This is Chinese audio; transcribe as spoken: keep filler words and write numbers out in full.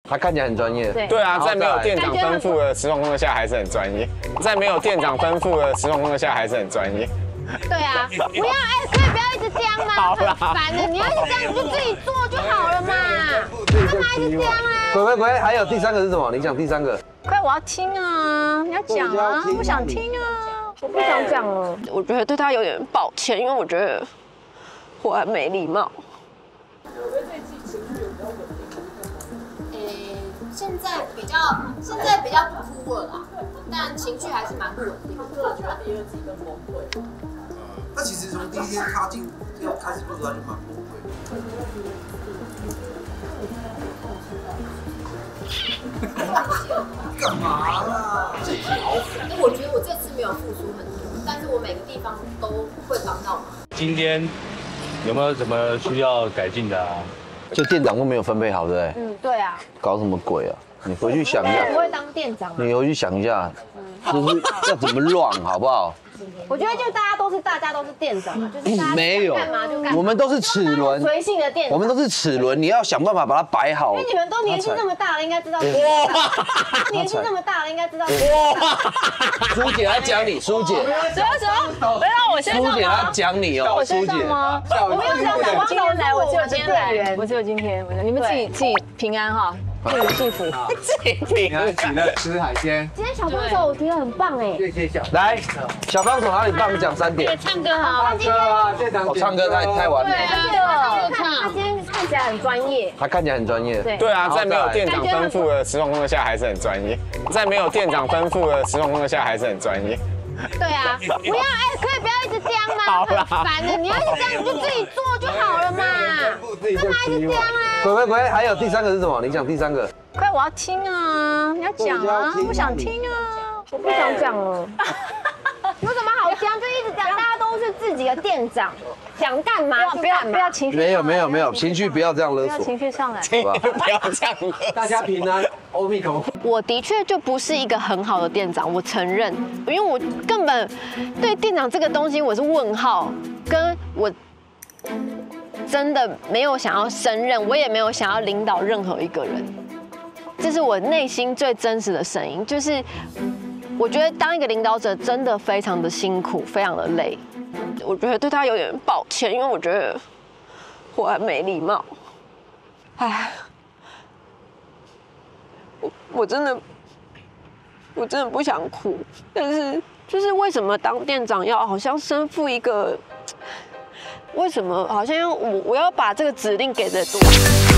他看起来很专业。 对对啊，在没有店长吩咐的情况下还是很专业，在没有店长吩咐的情况下还是很专业。 对啊，不要哎，可以不要一直这样吗？很烦的，你要一直这样，你就自己做就好了嘛，干嘛一直这样啊？ 鬼鬼鬼，还有第三个是什么？你讲第三个。 快，我要听啊！你要讲啊！我想听啊！我不想讲了。 我觉得对他有点抱歉，因为我觉得我很没礼貌。 现在比较现在比较不哭了啦，但情绪还是蛮不稳定的。我觉得第二集更崩溃。 他其实从第一天踏进要开始录他就蛮崩溃的。干嘛啦？ 因为我觉得我这次没有付出很多，但是我每个地方都会帮到忙。 今天有没有什么需要改进的啊？ 就店长都没有分配好，对不对？ 嗯，对啊。 搞什么鬼啊？你回去想一下。 不会当店长。 你回去想一下，就是要怎么乱，好不好？ 我觉得就大家都是大家都是店长嘛，就是大家没有干嘛就干嘛。 我们都是齿轮， 随性的店长。 我们都是齿轮，你要想办法把它摆好。 因为你们都年纪这么大了，应该知道。哇！年纪这么大了，应该知道。哇！ 苏姐来讲你，苏姐。 什么什么？不要我先苏姐来讲你哦，苏姐。 我没有想讲，我今天来，我只有今天来， 我只有今天，你们自己自己平安哈。祝你幸福， 平安喜乐，吃海鲜。 今天小帮手我觉得很棒哎， 谢谢小。 来，小帮手哪里棒？讲三点。 唱歌好， 唱歌啊，现场。 我唱歌太太完美。 对啊，他今天看起来很专业。 他看起来很专业。 对。 对啊，在没有店长吩咐的情况下还是很专业，在没有店长吩咐的情况下还是很专业。 对啊，不要哎，可以不要一直这样吗？很烦的，你要一直这样，你就自己做就好了嘛，干嘛一直这样啊？ 鬼鬼鬼，还有第三个是什么？你讲第三个。 快，我要听啊！你要讲啊！我想听啊！ 我不想讲了。有什么好讲？就一直讲，大家都是自己的店长，想干嘛就干嘛。 不要情绪。 没有没有没有，情绪不要这样勒索。 情绪上来。 不要这样。 大家平安，阿弥陀佛。 我的确就不是一个很好的店长，我承认，因为我根本对店长这个东西我是问号，跟我真的没有想要胜任，我也没有想要领导任何一个人，这是我内心最真实的声音。就是我觉得当一个领导者真的非常的辛苦，非常的累。我觉得对他有点抱歉，因为我觉得我很没礼貌。唉。我我真的，我真的不想哭，但是就是为什么当店长要好像身负一个，为什么好像要我我要把这个指令给的多？